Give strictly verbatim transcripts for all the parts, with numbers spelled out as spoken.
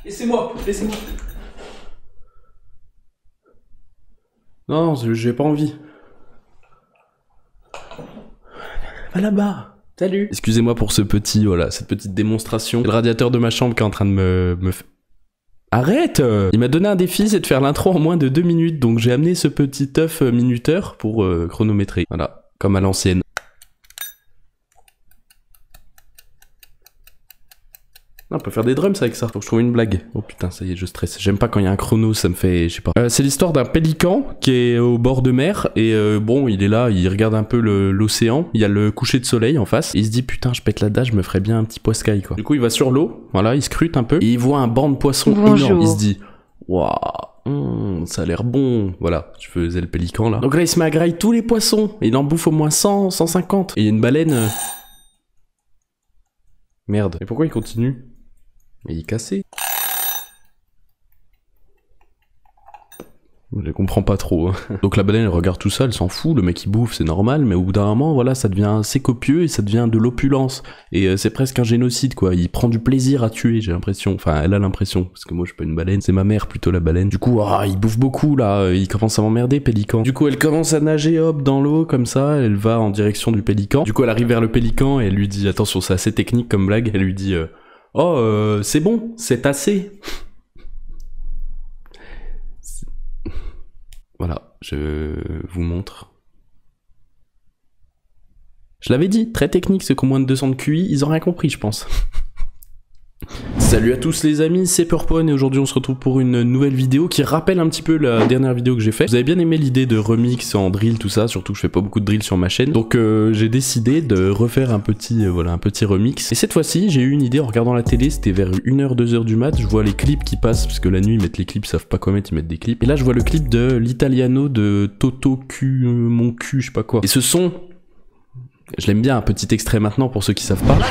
Laissez-moi, laissez-moi. Non, j'ai pas envie. Va là-bas. Salut. Excusez-moi pour ce petit, voilà, cette petite démonstration. Le radiateur de ma chambre qui est en train de me... me Arrête! Il m'a donné un défi, c'est de faire l'intro en moins de deux minutes, donc j'ai amené ce petit œuf minuteur pour euh, chronométrer. Voilà, comme à l'ancienne. On peut faire des drums avec ça. Faut que je trouve une blague. Oh putain, ça y est, je stresse. J'aime pas quand il y a un chrono, ça me fait... je sais pas. Euh, c'est l'histoire d'un pélican qui est au bord de mer. Et euh, bon, il est là, il regarde un peu l'océan. Il y a le coucher de soleil en face. Et il se dit, putain, je pète la dalle, je me ferais bien un petit poiscaille, quoi. Du coup, il va sur l'eau. Voilà, il scrute un peu. Et il voit un banc de poissons Bonjour. énorme. Il se dit, waouh, mmh, ça a l'air bon. Voilà, je faisais le pélican, là. Donc là, il se met à grailler tous les poissons. Et il en bouffe au moins cent, cent cinquante. Et il y a une baleine... euh... Merde. Et pourquoi il continue? Mais il est cassé. Je comprends pas trop. Donc la baleine elle regarde tout ça, elle s'en fout, le mec il bouffe, c'est normal, mais au bout d'un moment, voilà, ça devient assez copieux et ça devient de l'opulence. Et euh, c'est presque un génocide quoi, il prend du plaisir à tuer, j'ai l'impression. Enfin, elle a l'impression, parce que moi je suis pas une baleine, c'est ma mère plutôt la baleine. Du coup, ah, il bouffe beaucoup là, il commence à m'emmerder, pélican. Du coup, elle commence à nager hop dans l'eau comme ça, elle va en direction du pélican. Du coup, elle arrive vers le pélican et elle lui dit, attention, c'est assez technique comme blague, elle lui dit... Euh, oh, euh, c'est bon, c'est assez. Voilà, je vous montre. Je l'avais dit, très technique, ceux qui ont moins de deux cents de Q I, ils ont rien compris, je pense. Salut à tous les amis, c'est Purpone et aujourd'hui on se retrouve pour une nouvelle vidéo qui rappelle un petit peu la dernière vidéo que j'ai faite. Vous avez bien aimé l'idée de remix en drill, tout ça, surtout que je fais pas beaucoup de drill sur ma chaîne. Donc euh, j'ai décidé de refaire un petit, euh, voilà, un petit remix. Et cette fois-ci, j'ai eu une idée en regardant la télé, c'était vers une heure, deux heures du mat, je vois les clips qui passent, parce que la nuit ils mettent les clips, ils savent pas quoi mettre, ils mettent des clips. Et là je vois le clip de l'Italiano de Toto Q, euh, mon cul, je sais pas quoi. Et ce son, je l'aime bien, un petit extrait maintenant pour ceux qui savent pas.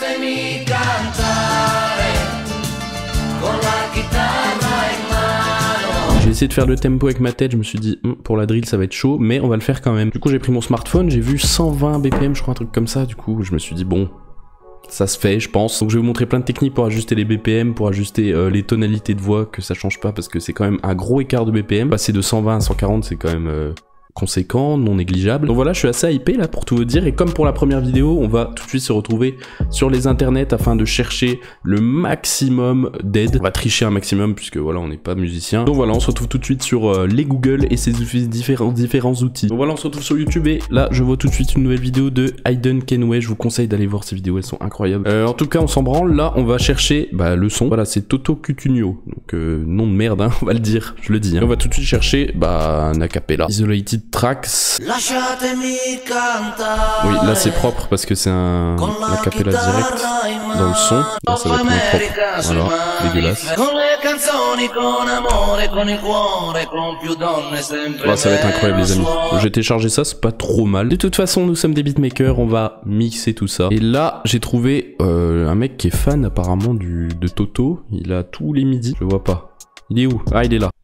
J'ai essayé de faire le tempo avec ma tête, je me suis dit, hm, pour la drill ça va être chaud, mais on va le faire quand même. Du coup j'ai pris mon smartphone, j'ai vu cent vingt B P M, je crois un truc comme ça, du coup je me suis dit, bon, ça se fait je pense. Donc je vais vous montrer plein de techniques pour ajuster les B P M, pour ajuster euh, les tonalités de voix, que ça change pas, parce que c'est quand même un gros écart de B P M. Passer de cent vingt à cent quarante c'est quand même... Euh conséquent, non négligeable. Donc voilà, je suis assez hypé là pour tout vous dire, et comme pour la première vidéo, on va tout de suite se retrouver sur les internets afin de chercher le maximum d'aide. On va tricher un maximum puisque voilà, on n'est pas musicien. Donc voilà, on se retrouve tout de suite sur euh, les Google et ses différents, différents outils. Donc voilà, on se retrouve sur YouTube et là, je vois tout de suite une nouvelle vidéo de Hayden Kenway. Je vous conseille d'aller voir ces vidéos, elles sont incroyables. Euh, en tout cas, on s'en branle. Là, on va chercher bah, le son. Voilà, c'est Toto Cutugno. Donc euh, nom de merde, hein, on va le dire, je le dis. Hein. On va tout de suite chercher bah, un acapella. Isolated Tracks. Oui, là c'est propre parce que c'est un acapella direct dans le son. Là ça va être moins propre. Voilà, dégueulasse. Là, ça va être incroyable les amis. J'ai téléchargé ça, c'est pas trop mal. De toute façon, nous sommes des beatmakers, on va mixer tout ça. Et là, j'ai trouvé euh, un mec qui est fan apparemment du, de Toto. Il a tous les midis. Je le vois pas. Il est où? Ah, il est là.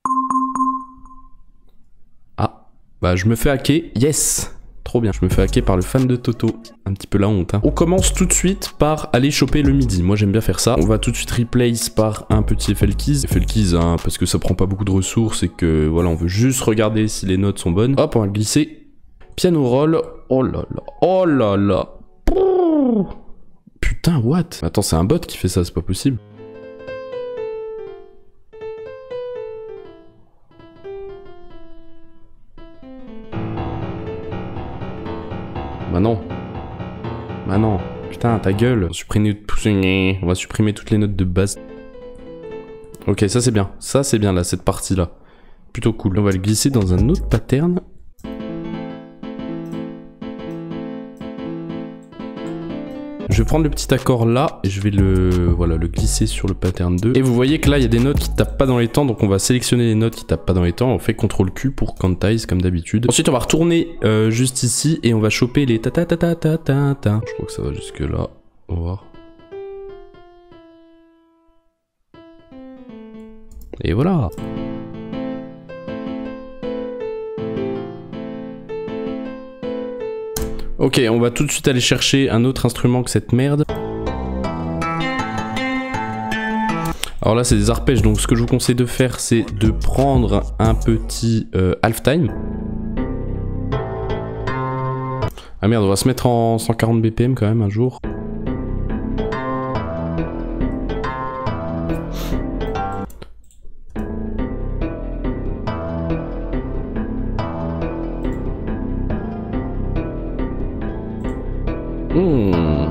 Bah je me fais hacker, yes! Trop bien, je me fais hacker par le fan de Toto. Un petit peu la honte, hein. On commence tout de suite par aller choper le midi. Moi j'aime bien faire ça. On va tout de suite replace par un petit F L Keys. F L Keys, hein, parce que ça prend pas beaucoup de ressources et que voilà, on veut juste regarder si les notes sont bonnes. Hop, on va glisser. Piano roll. Oh là là, oh là là. Putain, what? Attends, c'est un bot qui fait ça, c'est pas possible. Bah non. Bah non. Putain, ta gueule. On va supprimer, on va supprimer toutes les notes de base. Ok, ça c'est bien. Ça c'est bien là, cette partie-là. Plutôt cool. On va le glisser dans un autre pattern. Je vais prendre le petit accord là et je vais le, voilà, le glisser sur le pattern deux. Et vous voyez que là, il y a des notes qui tapent pas dans les temps, donc on va sélectionner les notes qui tapent pas dans les temps. On fait contrôle Q pour quantize comme d'habitude. Ensuite, on va retourner euh, juste ici et on va choper les ta ta ta ta ta ta ta. Je crois que ça va jusque là. On va voir. Et voilà. Ok, on va tout de suite aller chercher un autre instrument que cette merde. Alors là c'est des arpèges, donc ce que je vous conseille de faire c'est de prendre un petit euh, halftime. Ah merde, on va se mettre en cent quarante B P M quand même un jour. Mmh.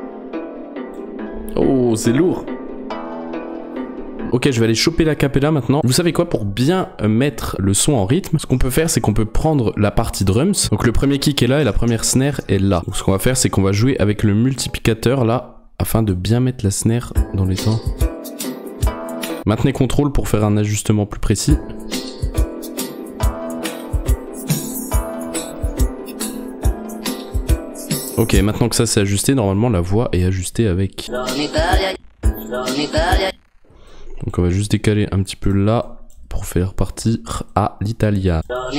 Oh, c'est lourd. Ok, je vais aller choper la capella maintenant. Vous savez quoi, pour bien mettre le son en rythme, ce qu'on peut faire, c'est qu'on peut prendre la partie drums. Donc le premier kick est là et la première snare est là. Donc ce qu'on va faire, c'est qu'on va jouer avec le multiplicateur là, afin de bien mettre la snare dans les temps. Maintenez contrôle pour faire un ajustement plus précis. Ok, maintenant que ça c'est ajusté, normalement la voix est ajustée avec. Donc on va juste décaler un petit peu là pour faire partir à l'Italia.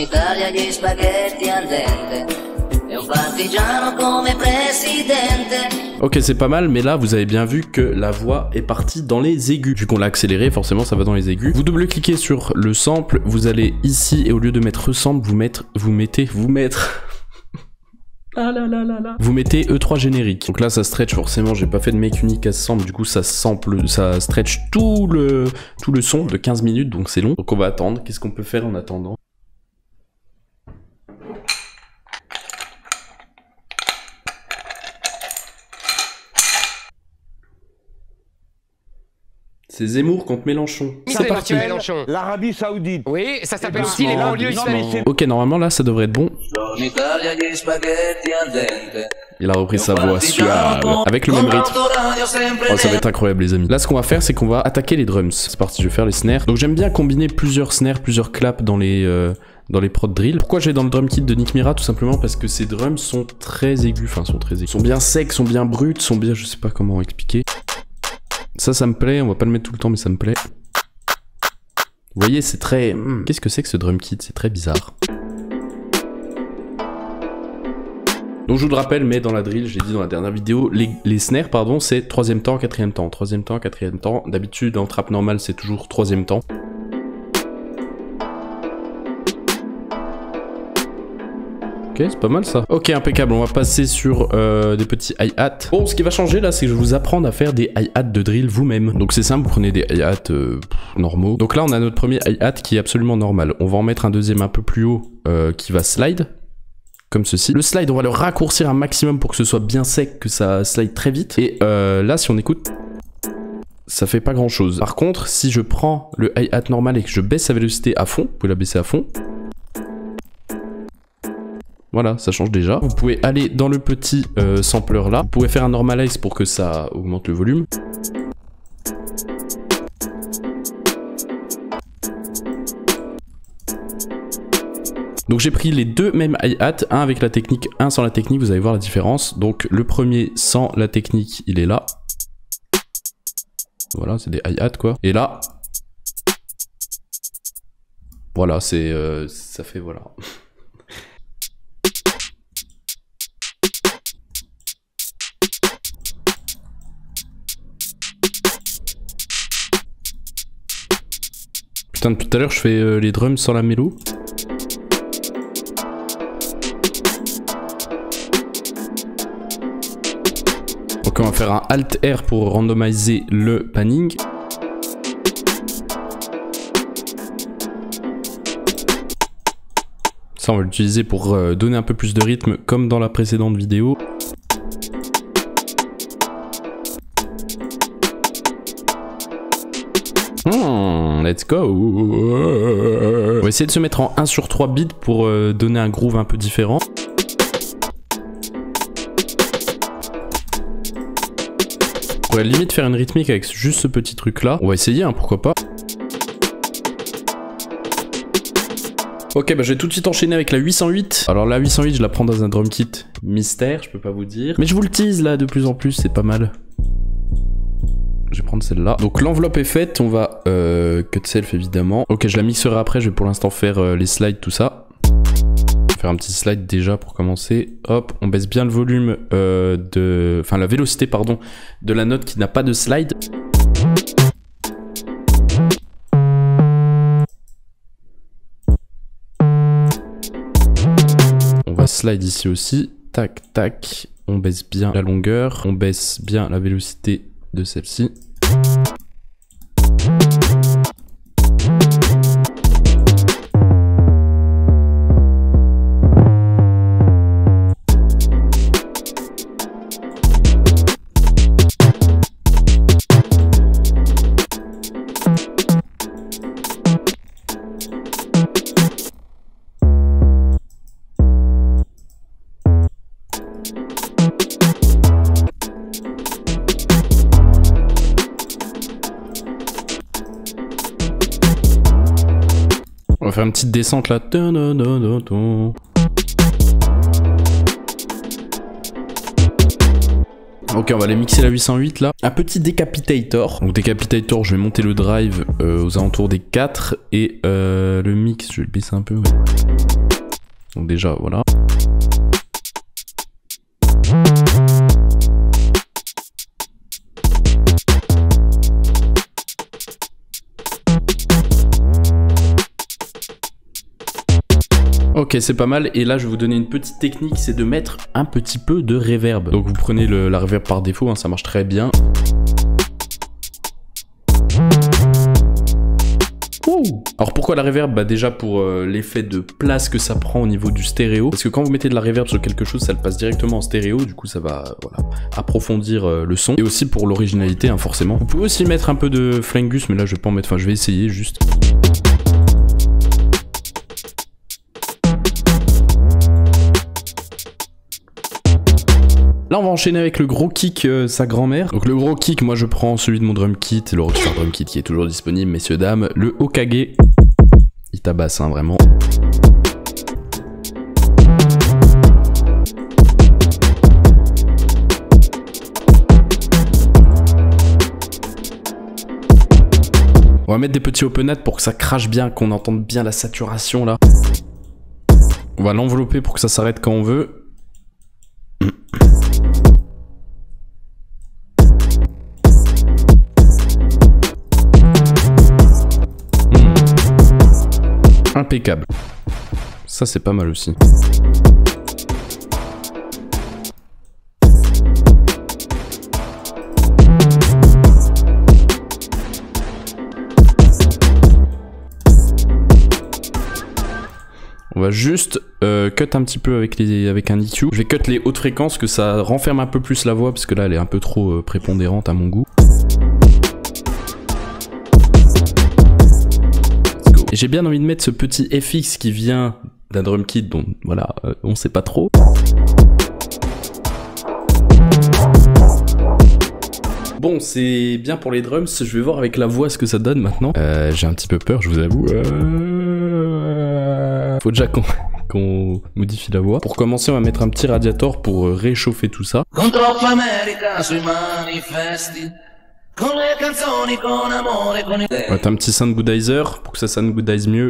Ok, c'est pas mal, mais là vous avez bien vu que la voix est partie dans les aigus. Vu qu'on l'a accéléré, forcément ça va dans les aigus. Vous double-cliquez sur le sample, vous allez ici et au lieu de mettre sample, vous mettre, vous mettez, vous mettre. Ah là là là là. Vous mettez E trois générique. Donc là ça stretch, forcément j'ai pas fait de make unique à ce sample, du coup ça sample, ça stretch tout le, tout le son de quinze minutes, donc c'est long. Donc on va attendre. Qu'est-ce qu'on peut faire en attendant? C'est Zemmour contre Mélenchon. C'est parti. L'Arabie Saoudite. Oui, ça s'appelle aussi les banlieues islamiques. Ok, normalement là ça devrait être bon. Il a repris sa voix suave, avec le même rythme. Oh, ça va être incroyable les amis. Là ce qu'on va faire c'est qu'on va attaquer les drums. C'est parti, je vais faire les snares. Donc j'aime bien combiner plusieurs snares, plusieurs claps dans les... Euh... dans les prod drill. Pourquoi j'ai dans le drum kit de Nick Mira? Tout simplement parce que ces drums sont très aigus, enfin sont très aigus. Sont bien secs, sont bien bruts, sont bien... je sais pas comment expliquer. Ça, ça me plaît, on va pas le mettre tout le temps mais ça me plaît. Vous voyez, c'est très... Hmm. Qu'est-ce que c'est que ce drum kit? C'est très bizarre. Donc je vous le rappelle, mais dans la drill, j'ai dit dans la dernière vidéo, les, les snares, pardon, c'est troisième temps, quatrième temps. Troisième temps, quatrième temps. D'habitude, en trap normal, c'est toujours troisième temps. Ok, c'est pas mal ça. Ok, impeccable, on va passer sur euh, des petits hi-hats. Bon, ce qui va changer là, c'est que je vais vous apprendre à faire des hi-hats de drill vous-même. Donc c'est simple, vous prenez des hi-hats euh, normaux. Donc là, on a notre premier hi-hat qui est absolument normal. On va en mettre un deuxième un peu plus haut euh, qui va slide. Comme ceci. Le slide, on va le raccourcir un maximum pour que ce soit bien sec, que ça slide très vite. Et euh, là, si on écoute, ça fait pas grand chose. Par contre, si je prends le hi-hat normal et que je baisse sa vélocité à fond, vous pouvez la baisser à fond. Voilà, ça change déjà. Vous pouvez aller dans le petit euh, sampler là. Vous pouvez faire un normalize pour que ça augmente le volume. Donc j'ai pris les deux mêmes hi-hats, un avec la technique, un sans la technique, vous allez voir la différence. Donc le premier sans la technique, il est là. Voilà, c'est des hi-hats quoi. Et là, voilà, c'est... Euh, ça fait... voilà. Putain, depuis tout à l'heure, je fais euh, les drums sans la mélo. Donc on va faire un Alt R pour randomiser le panning. Ça on va l'utiliser pour euh, donner un peu plus de rythme comme dans la précédente vidéo. Hmm, let's go. On va essayer de se mettre en un sur trois bits pour euh, donner un groove un peu différent. On pourrait limite faire une rythmique avec juste ce petit truc là. On va essayer, hein, pourquoi pas. Ok, bah je vais tout de suite enchaîner avec la huit cent huit. Alors la huit cent huit, je la prends dans un drum kit mystère, je peux pas vous dire. Mais je vous le tease là de plus en plus, c'est pas mal. Je vais prendre celle-là. Donc l'enveloppe est faite, on va euh, cut self évidemment. Ok, je la mixerai après, je vais pour l'instant faire euh, les slides, tout ça. Faire un petit slide déjà pour commencer. Hop, on baisse bien le volume euh, de... Enfin la vélocité, pardon, de la note qui n'a pas de slide. slide ici aussi. Tac, tac. On baisse bien la longueur. On baisse bien la vélocité de celle-ci. On va faire une petite descente là. Ok, on va aller mixer la huit cent huit là. Un petit décapitator. Donc décapitator, je vais monter le drive euh, aux alentours des quatre. Et euh, le mix, je vais le baisser un peu. Ouais. Donc déjà, voilà. Ok, c'est pas mal. Et là, je vais vous donner une petite technique, c'est de mettre un petit peu de reverb. Donc vous prenez le, la reverb par défaut, hein, ça marche très bien. Ouh. Alors pourquoi la reverb? Bah déjà pour euh, l'effet de place que ça prend au niveau du stéréo. Parce que quand vous mettez de la reverb sur quelque chose, ça le passe directement en stéréo. Du coup, ça va euh, voilà, approfondir euh, le son. Et aussi pour l'originalité, hein, forcément. Vous pouvez aussi mettre un peu de flingus, mais là, je vais pas en mettre. Enfin, je vais essayer juste. Là on va enchaîner avec le gros kick euh, sa grand-mère. Donc le gros kick, moi je prends celui de mon drum kit, le Rockstar Drum Kit qui est toujours disponible, messieurs dames. Le Okage, il tabasse hein, vraiment. On va mettre des petits open hat pour que ça crache bien, qu'on entende bien la saturation là. On va l'envelopper pour que ça s'arrête quand on veut. Impeccable. Ça c'est pas mal aussi. On va juste euh, cut un petit peu avec, les, avec un E Q. Je vais cut les hautes fréquences, que ça renferme un peu plus la voix, parce que là elle est un peu trop euh, prépondérante à mon goût. J'ai bien envie de mettre ce petit F X qui vient d'un drum kit dont voilà, euh, on sait pas trop. Bon, c'est bien pour les drums, je vais voir avec la voix ce que ça donne maintenant. Euh, j'ai un petit peu peur, je vous avoue. Euh... Faut déjà qu'on qu'on modifie la voix. Pour commencer, on va mettre un petit radiator pour réchauffer tout ça. On va mettre un petit sound goodizer pour que ça sound goodize mieux.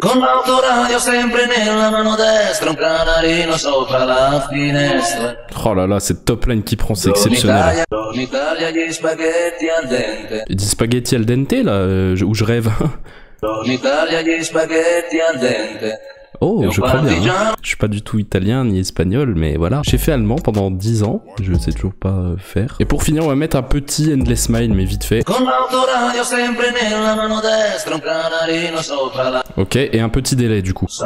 Oh là là, cette top line qui prend, c'est exceptionnel. Il dit spaghetti al dente là, euh, où je rêve. Oh, je crois bien. Hein. Je suis pas du tout italien ni espagnol, mais voilà. J'ai fait allemand pendant dix ans, je sais toujours pas euh, faire. Et pour finir, on va mettre un petit Endless Smile, mais vite fait. Ok, et un petit délai du coup.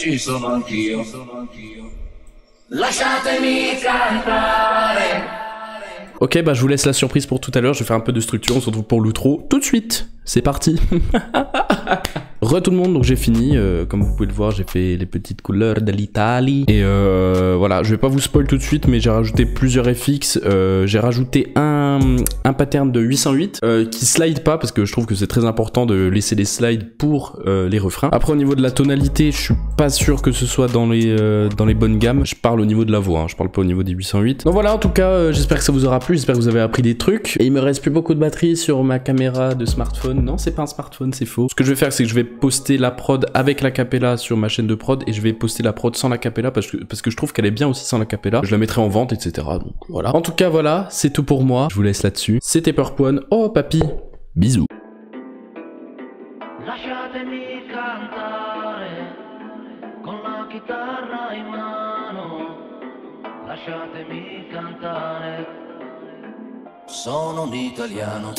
Ok, bah je vous laisse la surprise pour tout à l'heure, je vais faire un peu de structure, on se retrouve pour l'outro tout de suite. C'est parti. Re tout le monde, donc j'ai fini, euh, comme vous pouvez le voir, j'ai fait les petites couleurs de l'Italie. Et euh, voilà, je vais pas vous spoil tout de suite, mais j'ai rajouté plusieurs F X. Euh, j'ai rajouté un, un pattern de huit cent huit euh, qui slide pas, parce que je trouve que c'est très important de laisser les slides pour euh, les refrains. Après au niveau de la tonalité, je suis pas sûr que ce soit dans les, euh, dans les bonnes gammes. Je parle au niveau de la voix, hein, je parle pas au niveau des huit cent huit. Donc voilà, en tout cas, euh, j'espère que ça vous aura plu, j'espère que vous avez appris des trucs. Et il me reste plus beaucoup de batterie sur ma caméra de smartphone. Non, c'est pas un smartphone, c'est faux. Ce que je vais faire, c'est que je vais poster la prod avec l'acapella sur ma chaîne de prod et je vais poster la prod sans l'acapella parce que, parce que je trouve qu'elle est bien aussi sans l'acapella. Je la mettrai en vente, et cetera. Donc voilà. En tout cas, voilà, c'est tout pour moi. Je vous laisse là-dessus. C'était Purpone. Oh, papy. Bisous. Lasciatemi cantare con la chitarra in mano. lasciatemi cantare. Sono un italiano,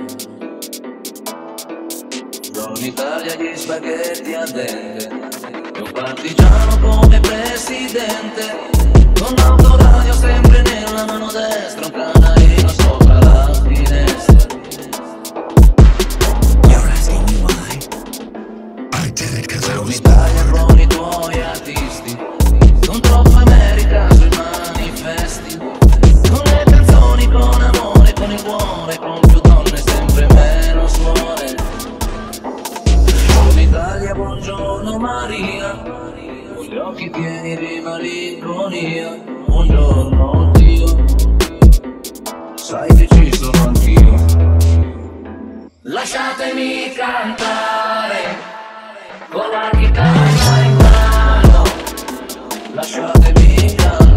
non l'Italia gli spaghetti al dente, e un partigiano come presidente, con l'autoradio sempre nella mano destra, un canarino sopra la finestra. You're asking me why? I did it cause I was L'Italia bored. con i tuoi artisti, con troppa America sui manifesti, con le canzoni, con amore, con il cuore, con più donne, sempre meno suore. L'Italia, buongiorno Maria, con gli occhi pieni di malinconia. Buongiorno Dio, sai che ci sono anch'io. Lasciatemi cantare con la chitarra in mano, lasciatemi cantare.